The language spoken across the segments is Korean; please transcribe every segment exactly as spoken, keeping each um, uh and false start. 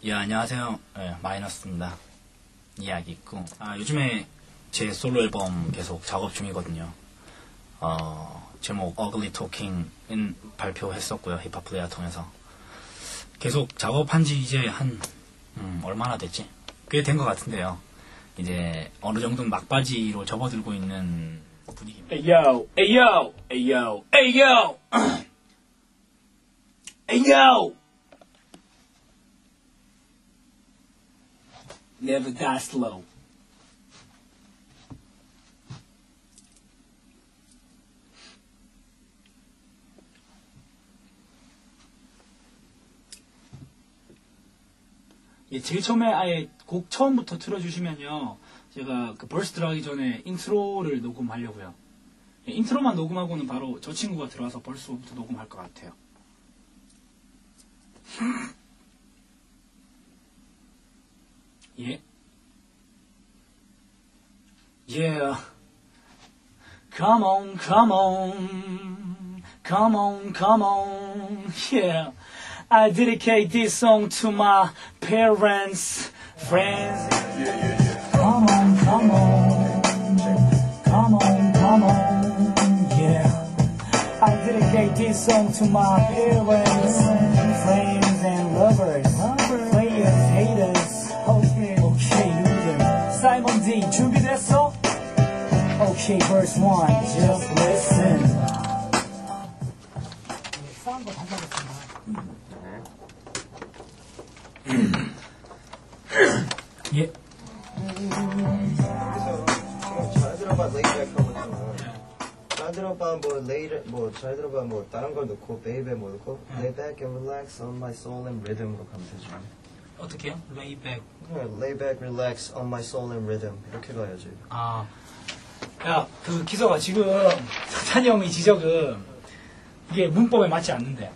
예, 안녕하세요. 예, 마이너스입니다. 이야기 있고. 아, 요즘에 제 솔로 앨범 계속 작업 중이거든요. 어, 제목 Ugly Talking은 발표했었고요. 힙합 플레이어 통해서. 계속 작업한 지 이제 한, 음, 얼마나 됐지? 꽤 된 것 같은데요. 이제 어느 정도 막바지로 접어들고 있는 분위기입니다. Hey yo, hey yo, hey yo, hey yo, hey yo. Never die slow. 예, 제일 처음에 아예 곡 처음부터 틀어주시면요, 제가 그 벌스 들어가기 전에 인트로를 녹음하려고요. 예, 인트로만 녹음하고는 바로 저 친구가 들어와서 벌스부터 녹음할 것 같아요. 예. Yeah. Come on, come on. Come on, come on. Yeah. I dedicate this song to my parents, friends. Yeah, yeah, yeah. Come on, come on. Come on, come on. Yeah. I dedicate this song to my parents, friends and lovers, players, haters. Okay, okay, 누구들. Simon D, 준비됐어? Okay, verse one, just listen. 싸운 거 가져가겠습니다. 예. 잘 들어봐 레이백 하고 잘 들어봐 뭐 레이를 뭐잘 들어봐 뭐 다른 걸 넣고 베이베 뭐 넣고 lay back and relax on my soul and rhythm으로 가면 되죠. 어떻게요? Lay back. lay back, relax on my soul and rhythm 이렇게 가야지. 아, 야, 그 기서가 지금 찬이 형이 지적은 이게 문법에 맞지 않는데.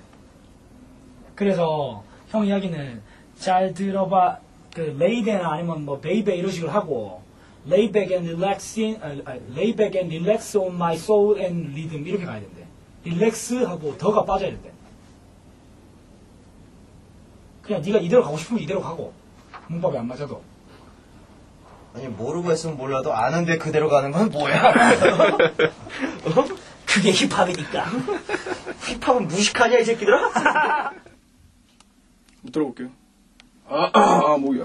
그래서 형 이야기는 잘 들어봐 그 레이베나 아니면 뭐 베이베 이런 식으로 하고 lay back and relaxing, 아, 아, lay back and relax on my soul and rhythm 이렇게 가야 된대. relax 하고 더가 빠져야 된대. 그냥 네가 이대로 가고 싶으면 이대로 가고 문법이 안 맞아도. 아니 모르고 했으면 몰라도 아는데 그대로 가는 건 뭐야? 어? 그게 힙합이니까. 힙합은 무식하냐 이 새끼들아? 들어볼게요. 아, 아, 아 뭐야.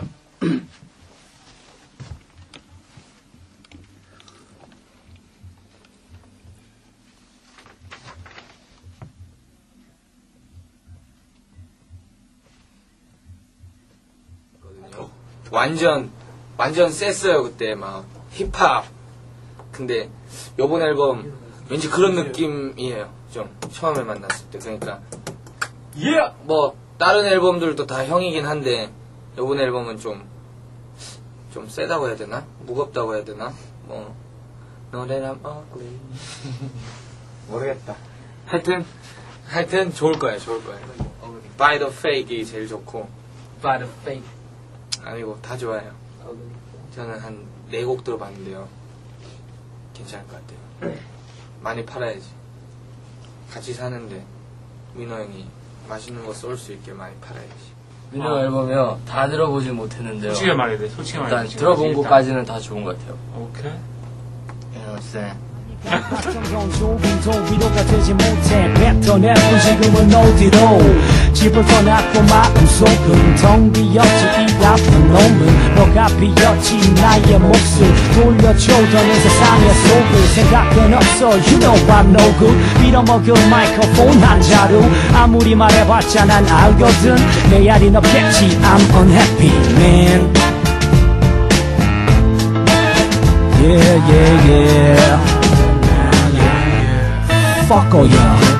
완전 완전 셌어요 그때 막 힙합. 근데 요번 앨범 왠지 그런 느낌이에요. 좀 처음에 만났을 때. 그러니까 예! 뭐 다른 앨범들도 다 형이긴 한데 요번 앨범은 좀 좀 세다고 해야 되나? 무겁다고 해야 되나? 뭐 No that I'm ugly. 모르겠다. 하여튼 하여튼 좋을 거예요. 좋을 거예요. By the Fake이 제일 좋고 By the fake. 아니고 다 좋아요. 저는 한 네 곡 들어봤는데요. 괜찮을 것 같아요. 많이 팔아야지. 같이 사는데 민호 형이 맛있는 거 쏠 수 있게 많이 팔아야지. 민호 아. 앨범이요. 다 들어보진 못했는데요. 솔직히 말해야 돼. 솔직히 말해야 돼. 일단 들어본 곡까지는 다 좋은 것 같아요. 오케이. 예, 쎄. 위로가 되지 못해 뱉어내고 지금은 어디로 집을 떠났고 마음속은 텅 비었지 이 아픈 놈은 너가 비었지 나의 몫을 돌려줘더는 세상의 속을 생각은 없어 You know I'm no good 빌어먹을 마이크로폰 한 자루 아무리 말해봤자 난 알거든 내 알인 없겠지 I'm unhappy man Yeah yeah yeah Fuck all y'all.